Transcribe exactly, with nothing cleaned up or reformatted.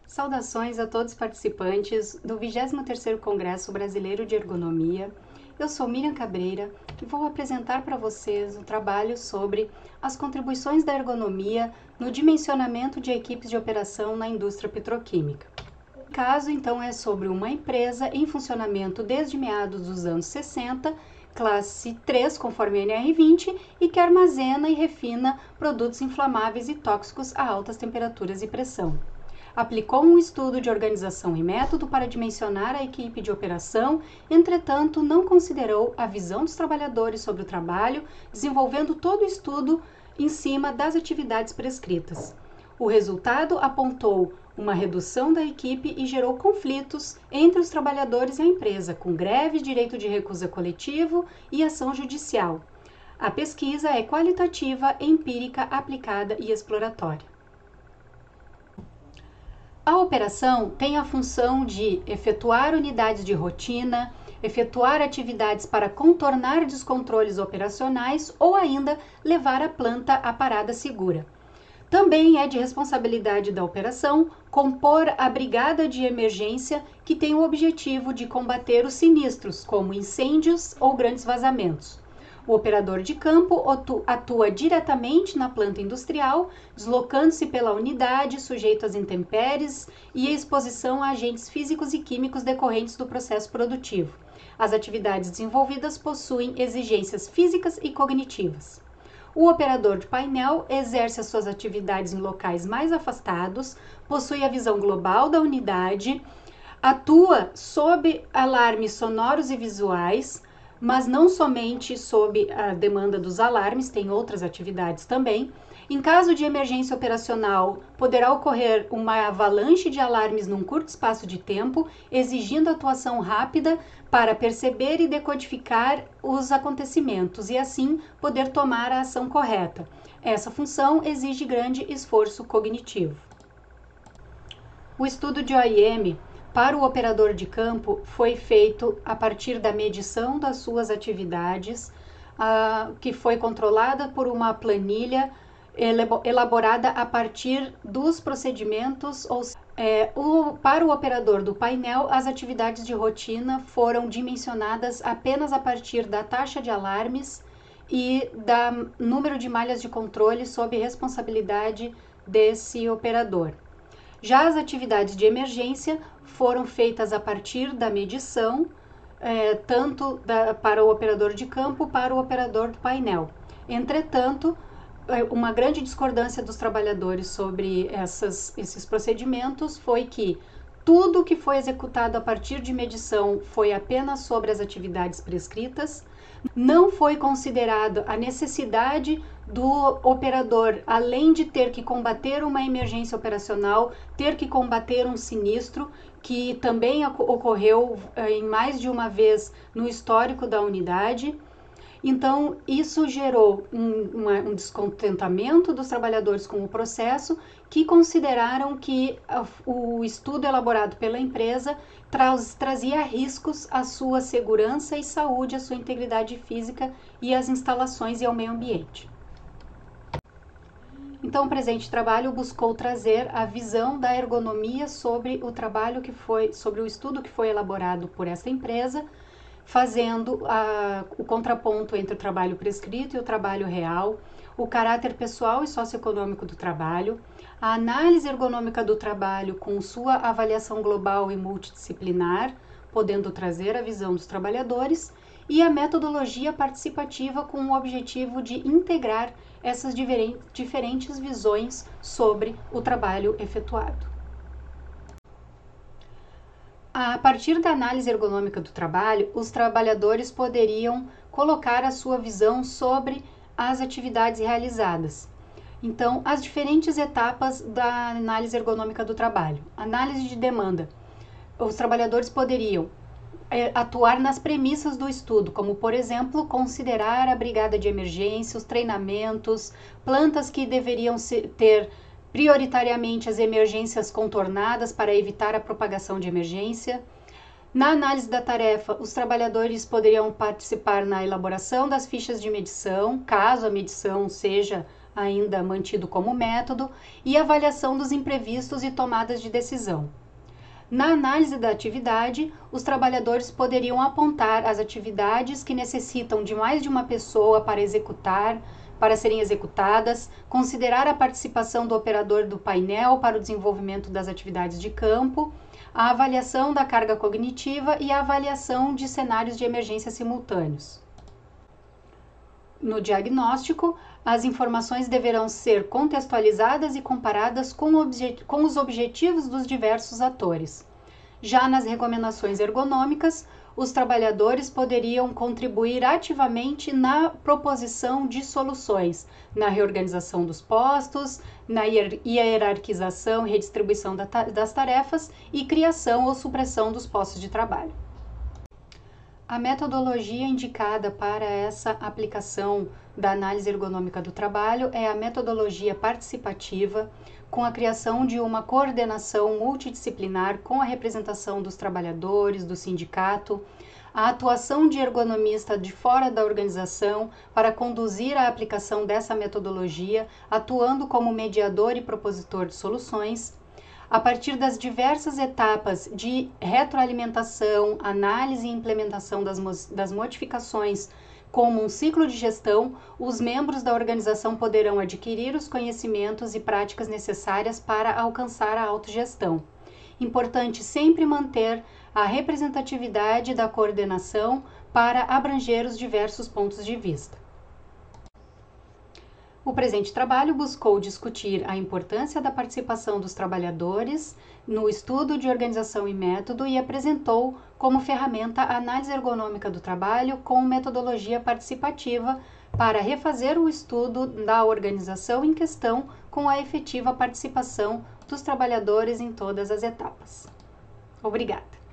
Saudações a todos os participantes do vigésimo terceiro Congresso Brasileiro de Ergonomia. Eu sou Miriam Cabreira e vou apresentar para vocês o trabalho sobre as contribuições da ergonomia no dimensionamento de equipes de operação na indústria petroquímica. O caso, então, é sobre uma empresa em funcionamento desde meados dos anos sessenta, classe três, conforme a N R vinte, e que armazena e refina produtos inflamáveis e tóxicos a altas temperaturas e pressão. Aplicou um estudo de organização e método para dimensionar a equipe de operação, entretanto, não considerou a visão dos trabalhadores sobre o trabalho, desenvolvendo todo o estudo em cima das atividades prescritas. O resultado apontou uma redução da equipe e gerou conflitos entre os trabalhadores e a empresa, com greve, direito de recusa coletivo e ação judicial. A pesquisa é qualitativa, empírica, aplicada e exploratória. A operação tem a função de efetuar unidades de rotina, efetuar atividades para contornar descontroles operacionais ou ainda levar a planta à parada segura. Também é de responsabilidade da operação compor a brigada de emergência, que tem o objetivo de combater os sinistros, como incêndios ou grandes vazamentos. O operador de campo atua diretamente na planta industrial, deslocando-se pela unidade, sujeito às intempéries e à exposição a agentes físicos e químicos decorrentes do processo produtivo. As atividades desenvolvidas possuem exigências físicas e cognitivas. O operador de painel exerce as suas atividades em locais mais afastados, possui a visão global da unidade, atua sob alarmes sonoros e visuais, mas não somente sob a demanda dos alarmes, tem outras atividades também. Em caso de emergência operacional, poderá ocorrer uma avalanche de alarmes num curto espaço de tempo, exigindo atuação rápida para perceber e decodificar os acontecimentos e, assim, poder tomar a ação correta. Essa função exige grande esforço cognitivo. O estudo de O I M para o operador de campo foi feito a partir da medição das suas atividades, uh, que foi controlada por uma planilha elaborada a partir dos procedimentos. Ou, é, o, para o operador do painel, as atividades de rotina foram dimensionadas apenas a partir da taxa de alarmes e do número de malhas de controle sob responsabilidade desse operador. Já as atividades de emergência foram feitas a partir da medição, eh, tanto da, para o operador de campo, para o operador do painel. Entretanto, uma grande discordância dos trabalhadores sobre essas, esses procedimentos foi que tudo que foi executado a partir de medição foi apenas sobre as atividades prescritas, não foi considerado a necessidade do operador, além de ter que combater uma emergência operacional, ter que combater um sinistro, que também ocorreu em mais de uma vez no histórico da unidade. Então, isso gerou um, uma, um descontentamento dos trabalhadores com o processo, que consideraram que o estudo elaborado pela empresa traz, trazia riscos à sua segurança e saúde, à sua integridade física e às instalações e ao meio ambiente. Então, o presente trabalho buscou trazer a visão da ergonomia sobre o trabalho que foi, sobre o estudo que foi elaborado por essa empresa, fazendo a, o contraponto entre o trabalho prescrito e o trabalho real, o caráter pessoal e socioeconômico do trabalho, a análise ergonômica do trabalho com sua avaliação global e multidisciplinar, podendo trazer a visão dos trabalhadores, e a metodologia participativa com o objetivo de integrar essas diferentes visões sobre o trabalho efetuado. A partir da análise ergonômica do trabalho, os trabalhadores poderiam colocar a sua visão sobre as atividades realizadas. Então, as diferentes etapas da análise ergonômica do trabalho. Análise de demanda. Os trabalhadores poderiam é, atuar nas premissas do estudo, como, por exemplo, considerar a brigada de emergência, os treinamentos, plantas que deveriam ser, ter prioritariamente as emergências contornadas para evitar a propagação de emergência. Na análise da tarefa, os trabalhadores poderiam participar na elaboração das fichas de medição, caso a medição seja ainda mantido como método, e avaliação dos imprevistos e tomadas de decisão. Na análise da atividade, os trabalhadores poderiam apontar as atividades que necessitam de mais de uma pessoa para executar, para serem executadas, considerar a participação do operador do painel para o desenvolvimento das atividades de campo, a avaliação da carga cognitiva e a avaliação de cenários de emergência simultâneos. No diagnóstico, as informações deverão ser contextualizadas e comparadas com, com os objetivos dos diversos atores. Já nas recomendações ergonômicas, os trabalhadores poderiam contribuir ativamente na proposição de soluções, na reorganização dos postos, na hierarquização e redistribuição das tarefas e criação ou supressão dos postos de trabalho. A metodologia indicada para essa aplicação da análise ergonômica do trabalho é a metodologia participativa, com a criação de uma coordenação multidisciplinar com a representação dos trabalhadores, do sindicato, a atuação de ergonomista de fora da organização para conduzir a aplicação dessa metodologia, atuando como mediador e propositor de soluções, a partir das diversas etapas de retroalimentação, análise e implementação das, das modificações como um ciclo de gestão, os membros da organização poderão adquirir os conhecimentos e práticas necessárias para alcançar a autogestão. Importante sempre manter a representatividade da coordenação para abranger os diversos pontos de vista. O presente trabalho buscou discutir a importância da participação dos trabalhadores no estudo de organização e método e apresentou como ferramenta a análise ergonômica do trabalho com metodologia participativa para refazer o estudo da organização em questão com a efetiva participação dos trabalhadores em todas as etapas. Obrigada!